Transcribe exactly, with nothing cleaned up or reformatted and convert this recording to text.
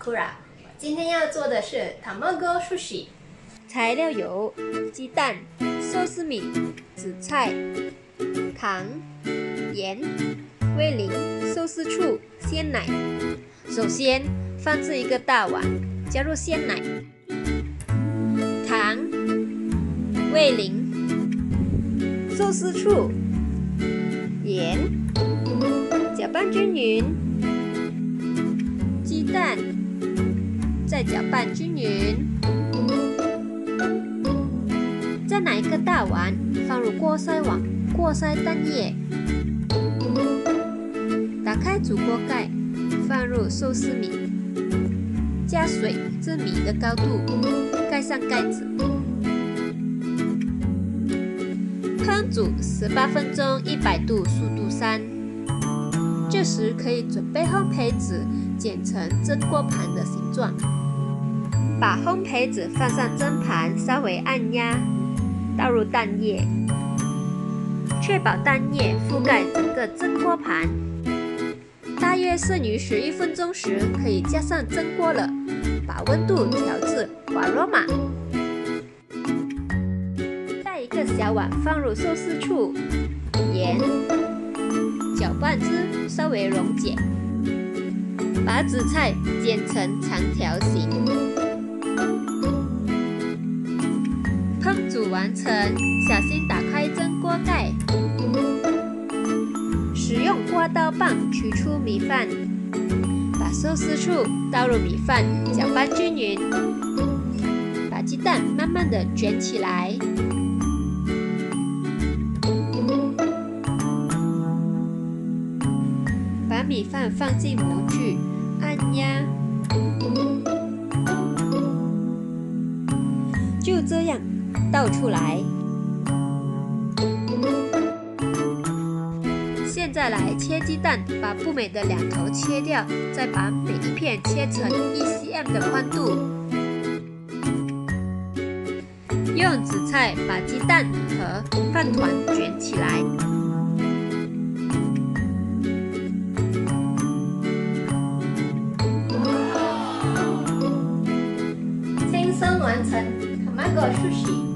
Sakura。今天要做的是 Tamago Sushi。 材料有鸡蛋、寿司米、紫菜、糖、盐、味淋、寿司醋、鲜奶。首先放置一个大碗，加入鲜奶、糖、味淋、寿司醋、盐，搅拌均匀。鸡蛋，再搅拌均匀。再拿一个大碗，放入锅筛网，锅筛蛋液。打开煮锅盖，放入寿司米，加水至米的高度，盖上盖子。烹煮十八分钟，一百度，速度三。这时可以准备烘焙纸，剪成蒸锅盘的形状。把烘焙纸放上蒸盘，稍微按压，倒入蛋液，确保蛋液覆盖整个蒸锅盘。大约剩余十一分钟时，可以加上蒸锅了，把温度调至瓦罗马。在一个小碗放入寿司醋、盐，搅拌至稍微溶解。把紫菜剪成长条形。烹煮完成，小心打开蒸锅盖。使用刮刀棒取出米饭，把寿司醋倒入米饭，搅拌均匀。把鸡蛋慢慢的卷起来。把米饭放进模具，按压。就这样倒出来。现在来切鸡蛋，把不美的两头切掉，再把每一片切成一 公分 的宽度。用紫菜把鸡蛋和饭团卷起来。 轻松完成 Tamago Sushi。